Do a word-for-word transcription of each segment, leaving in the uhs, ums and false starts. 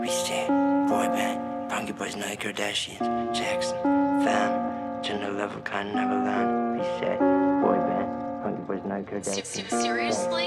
We said, boy band, Punky Boys, Night Kardashians, Jackson, fam, Gender Level, Kind Neverland. We said, boy band, Punky Boys, Night Kardashians. Seriously?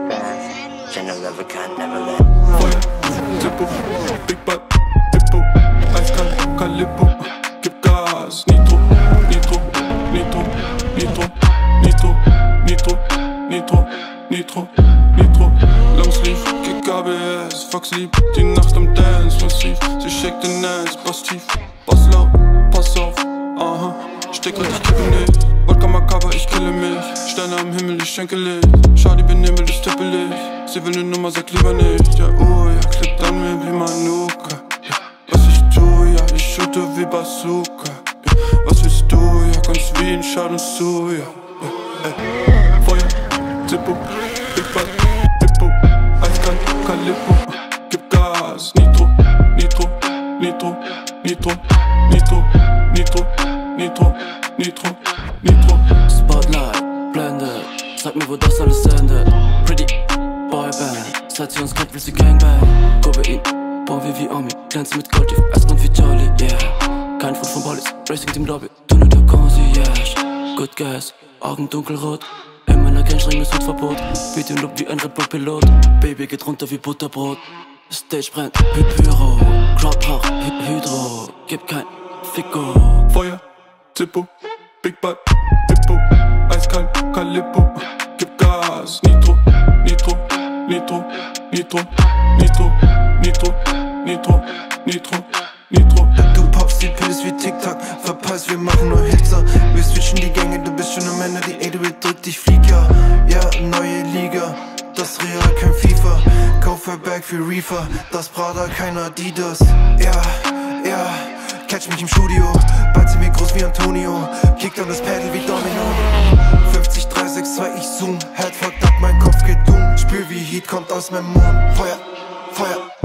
Fam, Gender Level, Kind Neverland. Feuer, Zippo, Big Bad, Hippo, eiskalt, Calippo, gib Gas, Nitro, Nitro, Nitro, Nitro, Nitro, Nitro, Nitro, Nitro, Nitro, Longsleeve, Kick A B S, Fox liebt die Nacht am Dance, massiv, sie schickt den Netz, Bass tief, Bass laut, pass auf, aha, steck richtig, kippe nicht, Wodka Makaber, ich kille mich, Sterne am Himmel, ich schenke Licht, Schadi Benehmel, ist tippelig, sie will ne Nummer, sag lieber nicht, ja oh ja, klippt an mir wie Manuka, ja, was ich tu, ja, ich shoote wie Bazooka, ja, was willst du, ja, ganz wie ein Schadensu, ja, ja, ey, Feuer, Zippo, Big Bad, Hippo, eiskalt, Calippo, gib Gas, Nitro, Nitro, Nitro, Nitro, Nitro, Nitro, Nitro, Nitro, Nitro. Spotlight, Blende, sag mir, wo das alles endet. Pretty Boyband, seit sie uns kennt, will sie Gangbang. Kobein, bauen wir wie Omi, glänzen mit Gold, Eismann wie Jolly, yeah. Kein Food von Bollies, Racing Team Lobby, du nur der Concierge. Good Gas, Augen dunkelrot, in meiner Gang strenges Hutverbot. Beat im Look wie ein Red Bull Pilot, Baby geht runter wie Butterbrot. Stage brennt, Pyro, Crowd braucht Hydro, gib kein Fico. Feuer, Zippo, Big Bad, Hippo, eiskalt, Calippo, gib Gas, Nitro, Nitro, Nitro, Nitro, Nitro, Nitro, Nitro, Nitro, Nitro. Du poppst die Pills wie TikTok, verpasst, wir machen nur Hitzer. Wir switchen die Gänge, du bist schon am Ende, die acht Bit drückt dich, flieg ja. Ja, neue Liga, das Real, kein FIFA. Kauf für Bag für Reefer, das Prada, kein Adidas. Ja, ja, catch mich im Studio, bald sind wir groß wie Antonio. Kick dann das Pedal wie Domino. fünfzig, drei, sechs, zwei, ich zoom, Head fucked up, mein Kopf geht dumm. Spür wie Heat kommt aus meinem Mund. Feuer, Feuer.